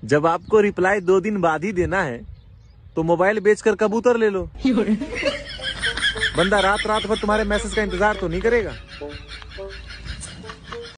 जब आपको रिप्लाई 2 दिन बाद ही देना है तो मोबाइल बेचकर कबूतर ले लो। बंदा रात रात भर तुम्हारे मैसेज का इंतजार तो नहीं करेगा।